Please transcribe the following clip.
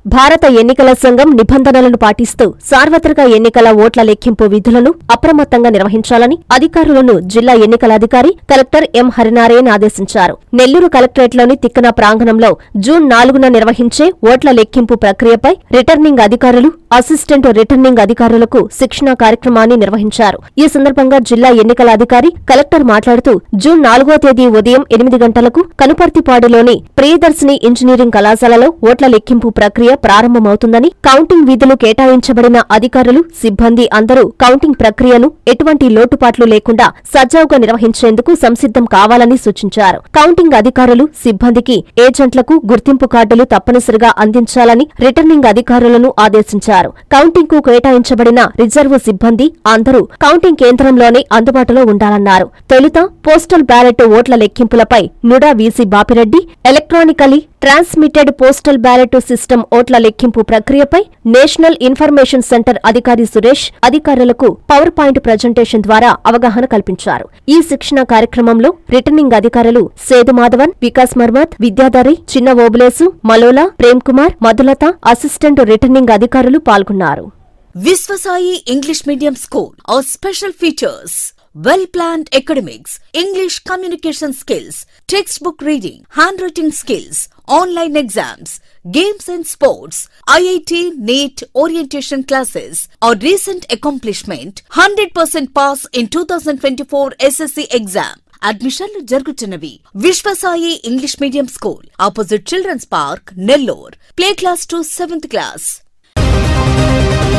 భారత ఎన్నికల సంఘం నిబంధనలను పాటిస్తూ సార్వత్రిక ఎన్నికల ఓట్ల లెక్కింపు విధులను అప్రమత్తంగా నిర్వహించాలని అధికారులను జిల్లా ఎన్నికల అధికారి కలెక్టర్ ఎం హరినారాయణ ఆదేశించారు. నెల్లూరు కలెక్టరేట్లోని తిక్కన ప్రాంగణంలో జూన్ 4న నిర్వహించే ఓట్ల లెక్కింపు ప్రక్రియపై రిటర్నింగ్ అధికారులు, అసిస్టెంట్ రిటర్నింగ్ అధికారులకు శిక్షణా కార్యక్రమాన్ని నిర్వహించారు. ఈ సందర్భంగా జిల్లా ఎన్నికల అధికారి కలెక్టర్ మాట్లాడుతూ జూన్ 4వ తేదీ ఉదయం 8 గంటలకు కనుపర్తిపాడులోని ప్రియదర్శిని ఇంజనీరింగ్ కళాశాలలో ఓట్ల లెక్కింపు ప్రక్రియ ప్రారంభమవుతుందని, కౌంటింగ్ విధులు కేటాయించబడిన అధికారులు, సిబ్బంది అందరూ కౌంటింగ్ ప్రక్రియను ఎటువంటి లోటుపాట్లు లేకుండా సజావుగా నిర్వహించేందుకు సంసిద్ధం కావాలని సూచించారు. కౌంటింగ్ అధికారులు, సిబ్బందికి ఏజెంట్లకు గుర్తింపు కార్డులు తప్పనిసరిగా అందించాలని రిటర్నింగ్ అధికారులను ఆదేశించారు. కౌంటింగ్ కు కేటాయించబడిన రిజర్వ్ సిబ్బంది అందరూ కౌంటింగ్ కేంద్రంలోనే అందుబాటులో ఉండాలన్నారు. తొలుత పోస్టల్ బ్యాలెట్ ఓట్ల లెక్కింపులపై NUDA VC Bapireddy, electronically transmitted postal ballot system ఓట్ల లెక్కింపు ప్రక్రియపై నేషనల్ ఇన్ఫర్మేషన్ సెంటర్ అధికారి సురేష్ అధికారులకు పవర్ పాయింట్ ప్రజెంటేషన్ ద్వారా అవగాహన కల్పించారు. ఈ శిక్షణ కార్యక్రమంలో రిటర్నింగ్ అధికారులు సేదుమాధవన్, వికాస్ మర్మత్, విద్యాధరి, చిన్న ఓబులేసు, మలోలా, ప్రేమ్ కుమార్, మధులత, అసిస్టెంట్ రిటర్నింగ్ అధికారులు పాల్గొన్నారు. Viswasai English Medium School. Our special features: well-planned academics, English communication skills, textbook reading, handwriting skills, online exams, games and sports, IIT, NEET orientation classes. Our recent accomplishment: 100% pass in 2024 SSC exam. అడ్మిషన్లు జరుగుతున్నవి. Viswasai English medium school, opposite children's park, Nellore. Play class to 7th class.